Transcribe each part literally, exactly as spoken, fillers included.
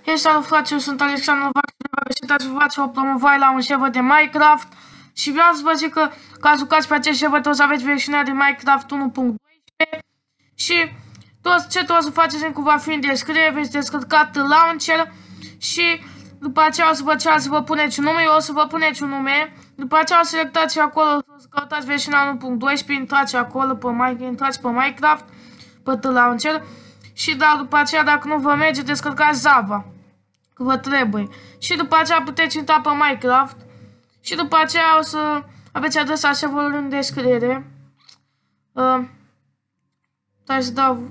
Hei, salut frate, eu sunt Alexandru Vac, și vă face o promovare la un server de Minecraft și vreau să vă zic că ca jucați pe acest server o să aveți versiunea de Minecraft unu punct doisprezece și tot ce trebuie să faceți încă va fi în descriere, veți descărcat launcher și după aceea o să vă ceară să vă puneți un nume, eu o să vă puneți un nume, după aceea o să selectați acolo, o să căutați versiunea unu punct doisprezece, intrați acolo, pe Minecraft, intrați pe Minecraft, pe launcher și da, după aceea dacă nu vă merge, descărcați Java. Că vă trebuie. Și după aceea puteți intra pe Minecraft. Și după aceea o să aveți adresa serverului în descriere. Uh, Stai să dau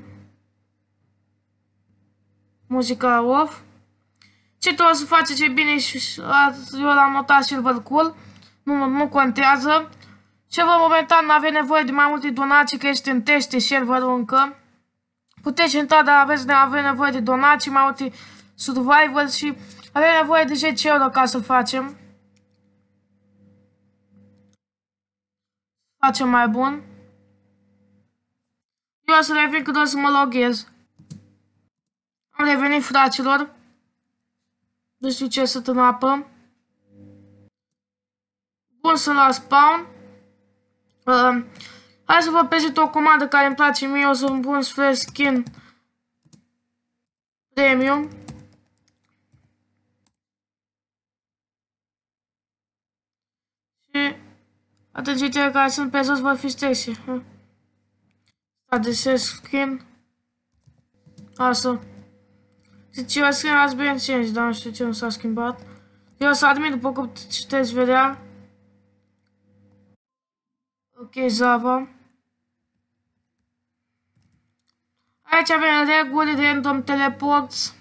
muzica off. Ce trebuie să faceți e bine și eu l-am notat server cool. Nu, nu contează. Server momentan nu aveți nevoie de mai multe donații, că este în teste serverul încă. Puteți intra, dar aveți aveți nevoie de donații, mai multe survival și avem nevoie de zece euro ca să facem. Facem mai bun. Eu o să revin când o să mă loghez. Am revenit, fraților. Nu știu ce să în apă. Bun, sunt la spawn. Uh, hai să vă prezint o comandă care îmi place mie. O să-mi pun spre skin premium. Și atențiile care sunt pe jos vor fi stese. Adresez skin. Asta. Zice, eu skin ați bine change, dar nu știu ce nu s-a schimbat. Eu o să admit după cum puteți vedea. Ok, Java. Aici avem reguli, random teleports.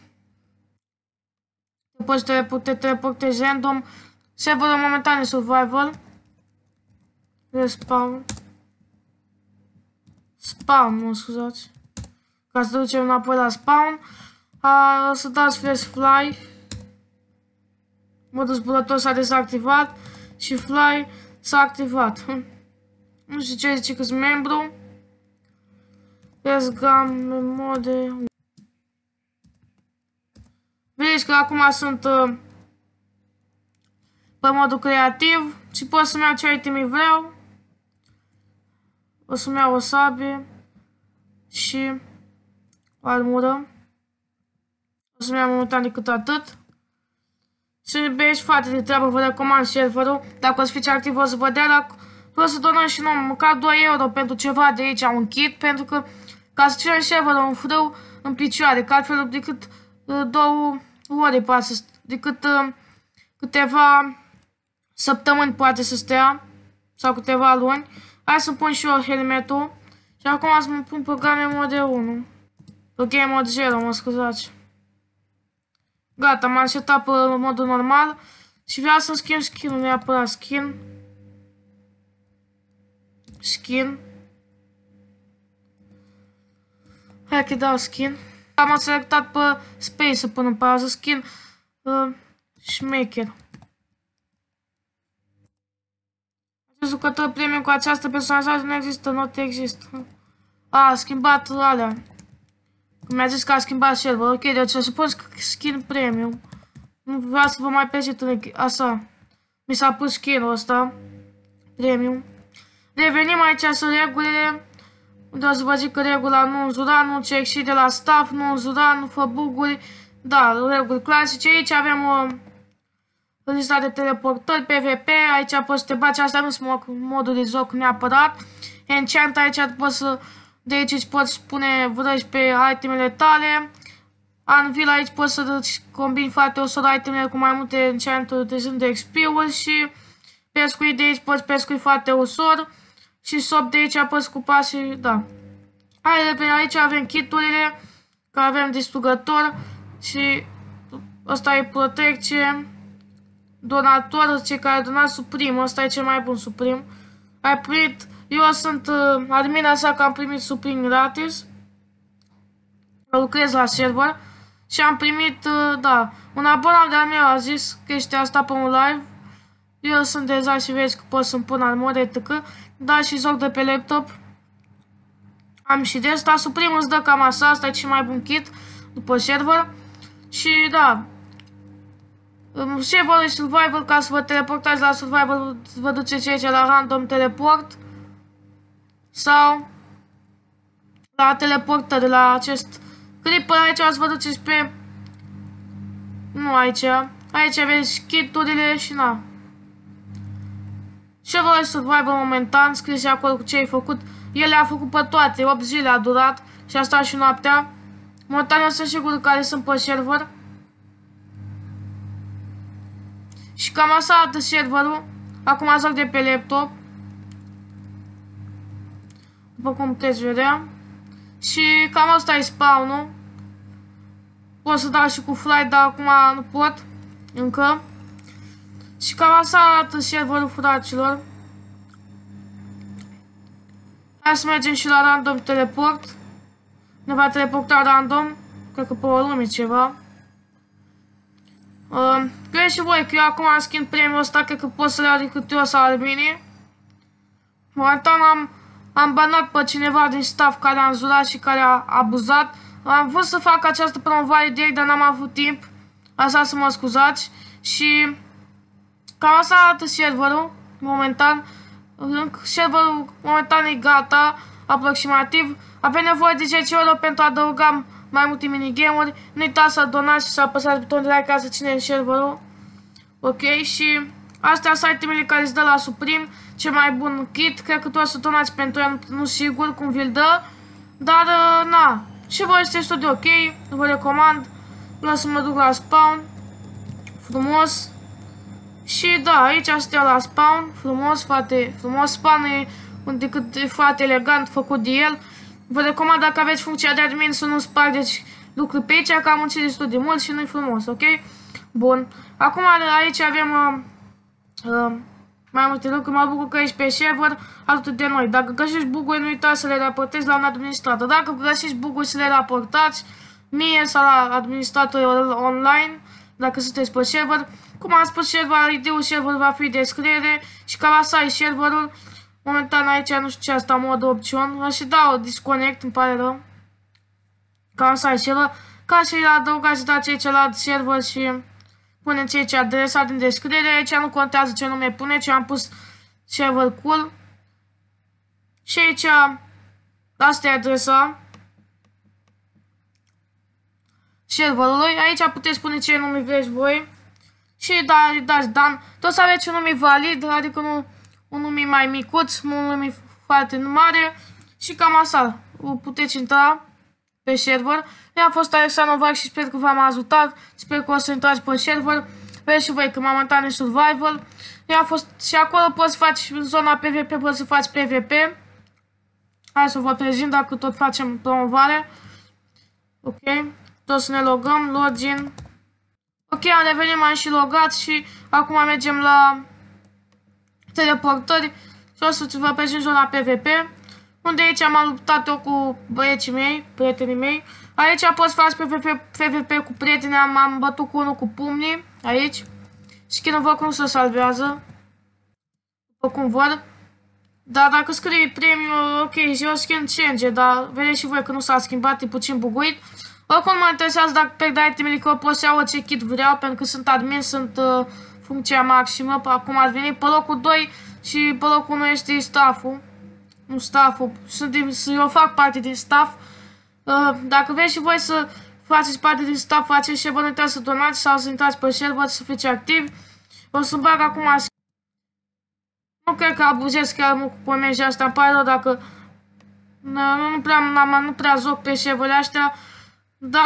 Te poți te teleportezi random. Serverul momentan e survival. Respawn. Spawn, mă scuzați. Ca să ducem înapoi la spawn. A, o să dați flash fly. Modul zburător s-a dezactivat. Și fly s-a activat. Nu știu ce zice că-s membru. Resgam, mode. Vedeți că acum sunt uh, pe modul creativ și pot să-mi iau ce itemi vreau. O să-mi iau o sabie și o armură. O să-mi iau momentan decât atât. Și băieți foarte de treabă, vă recomand serverul. Dacă o să fiți activ o să vă dea, dacă o să donăm și noi măcar doi euro pentru ceva de aici, un kit, pentru că ca să ținem serverul în frâu în picioare, că altfel decât uh, două ore poate să stea, decât uh, câteva săptămâni poate să stea, sau câteva luni. Hai să pun și eu helmetul. Și acum să mă pun pe game mode unu. Pe game mode zero, mă scuzați. Gata, m-am setat pe modul normal. Și vreau să-mi schimb skin-ul, neapărat skin. Skin. Hai că dau skin. Am selectat pe space să pun în pauză skin. Uh, Șmecher. Acest jucător premium cu această personalizare nu există, nu te există. A, a schimbat alea. Mi-a zis că a schimbat server. Ok, deci o să pun skin premium. Nu vreau să vă mai prezint așa. Mi s-a pus skin-ul ăsta. Premium. Revenim aici sunt regulile. Unde o să vă zic că regula nu înjura, nu ce ieși de la staff, nu înjura, nu fă buguri. Da, reguli clasice. Aici avem o lista de teleportări, P V P. Aici poți să te baci, astea nu sunt modul de joc neapărat. Enchant aici poți să, de aici îți poți pune vrăji pe itemele tale. Anvil aici poți să combini foarte ușor itemele cu mai multe enchanturi utilizând de X P-uri și pescuit de aici poți pescui foarte ușor. Și shop de aici poți scupa și da. Hai, pe aici avem kiturile, că avem distrugător și ăsta e protecție. Donator, cei care donați suprim, ăsta e cel mai bun suprim. Ai primit, eu sunt uh, admin așa că am primit suprim gratis. Eu lucrez la server și am primit, uh, da, un abonat de-al meu a zis chestia asta pe un live. Eu sunt deja și vezi că pot să-mi pun armure, et cetera. Da, și joc de pe laptop. Am și de asta. Suprim îți dă cam așa, asta e cel mai bun kit după server. Și da, serverul survival, ca să vă teleportați la survival, vă duceți aici la random teleport sau la teleportări, la acest creeper. Aici o să vă duceți pe, nu aici, aici aveți kit-urile și na. Serverul survival momentan, scris acolo cu ce ai făcut. El le-a făcut pe toate, opt zile a durat și a stat și noaptea. Momentan eu sunt sigur care sunt pe server. Și cam așa arată serverul. Acum joc de pe laptop, după cum puteți vedea. Și cam asta e spawn-ul. Pot să dau și cu fly, dar acum nu pot încă. Și cam așa arată serverul, fraților. Hai să mergem și la random teleport. Ne va teleporta random. Cred că pe o lume ceva. Uh, Credeți și voi că eu acum am skin premium ăsta, cred că pot să le iau decât eu sau Albini. Momentan am, am banat pe cineva din staff care a înzurat și care a abuzat. Am vrut să fac această promovare direct, dar n-am avut timp. Așa să mă scuzați. Și cam așa arată serverul momentan. Serverul momentan e gata, aproximativ. Avem nevoie de zece euro pentru a adăuga mai multe minigame-uri. Nu uitați să donați și să apăsați butonul de like ca să țineți serverul. Ok, și astea sunt itemele care îți dă la Supreme. Cel mai bun kit. Cred că tu o să donați pentru el, nu sigur cum vi-l dă. Dar, na, și voi este studiu ok. Vă recomand. Eu o să mă duc la spawn. Frumos. Și da, aici suntem la spawn. Frumos, foarte frumos. Spawn e un decât e foarte elegant făcut de el. Vă recomand, dacă aveți funcția de admin, să nu spargeți lucruri pe aici, că am muncit destul de mult și nu-i frumos, ok? Bun. Acum aici avem uh, uh, mai multe lucruri. Mă bucur că ești pe server alături de noi. Dacă găsești bug-uri, nu uitați să le raportezi la un administrator. Dacă găsești bug-uri, să le raportați mie sau la administratorul online, dacă sunteți pe server. Cum am spus, server, I D-ul server va fi descriere și cam așa e serverul. Momentan aici nu știu ce asta, mod opțiuni. Și dau disconnect, îmi pare rău. Cam așa e server. Ca să-i adăugați, dați aici la server și puneți aici adresa din descriere. Aici nu contează ce nume puneți, eu am pus server cool. Și aici asta e adresa serverului. Aici puteți pune ce nume vreți voi. Și da, dați Dan. Tot să aveți un nume valid, adică nu un nume mai micuț, un nume foarte mare. Și cam așa puteți intra pe server. Eu am fost Alexandru Novac și sper că v-am ajutat. Sper că o să intrați pe server. Vedeți și voi că momentan e survival. Eu am fost și acolo poți să faci în zona P V P, poți să faci P V P. Hai să vă prezint dacă tot facem promovare. Ok. Tot să ne logăm. Login. Ok, am revenit, m-am și logat și acum mergem la teleportări și o să vă prezint zona P V P, unde aici m-am luptat eu cu băieții mei, prietenii mei. Aici poți face P V P, P V P cu prieteni, am, am bătut cu unul cu pumnii, aici. Skin-ul văd cum se salvează, după cum văd. Dar dacă scrie premium, ok, eu skin change, dar vedeți și voi că nu s-a schimbat, e puțin buguit. Oricum mă interesează dacă pierd itemele, că eu pot să iau orice kit vreau, pentru că sunt admin, sunt uh, funcția maximă, acum ați venit pe locul doi și pe locul unu este staff-ul. Nu staff-ul, eu fac parte din staff. Uh, dacă vreți și voi să faceți parte din staff, faceți și vă nu uitați să donați sau să intrați pe server, să fiți activi. O să bag acum. Nu cred că abuzez chiar mult cu comenzi astea, îmi pare rău dacă nu, nu prea, nu prea joc pe serverele astea. Dar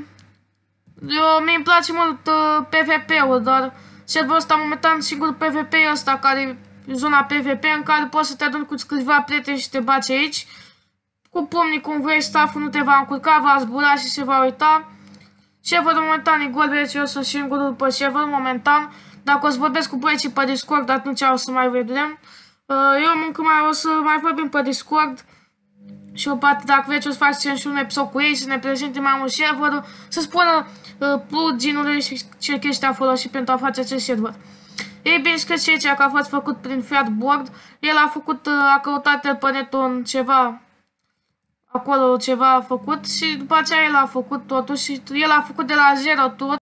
eu mi-mi place mult uh, P V P-ul, dar serverul ăsta momentan singur P V P e ăsta care e zona P V P în care poți să te aduni cu câțiva prieteni și te bați aici. Cu pumnii cum vrei, staff-ul nu te va încurca, va zbura și se va uita. Serverul momentan e gol, vedeți, eu sunt singurul pe server momentan. Dacă o să vorbesc cu băieții pe Discord, atunci o să mai vedem. Uh, eu încă mai o să mai vorbim pe Discord. Și o parte, dacă vreți, o să faceți și un episod cu ei, să ne prezinte mai mult serverul, să spună uh, plugin-urile și ce chestii a folosit pentru a face acest server. Ei bine, scris și aici că a fost făcut prin Fatboard. El a făcut, uh, a căutat el pe net un ceva, acolo ceva a făcut și după aceea el a făcut totul și el a făcut de la zero tot.